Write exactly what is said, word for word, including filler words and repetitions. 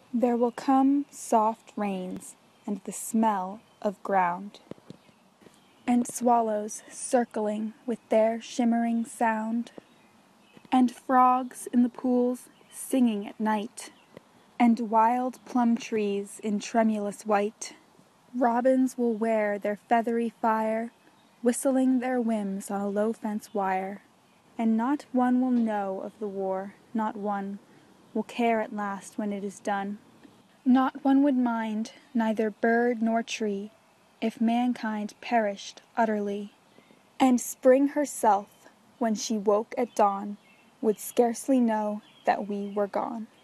There will come soft rains and the smell of ground, and swallows circling with their shimmering sound, and frogs in the pools singing at night, and wild plum trees in tremulous white. Robins will wear their feathery fire, whistling their whims on a low fence wire, and not one will know of the war, not one will care at last when it is done. Not one would mind, neither bird nor tree, if mankind perished utterly. And Spring herself, when she woke at dawn, would scarcely know that we were gone.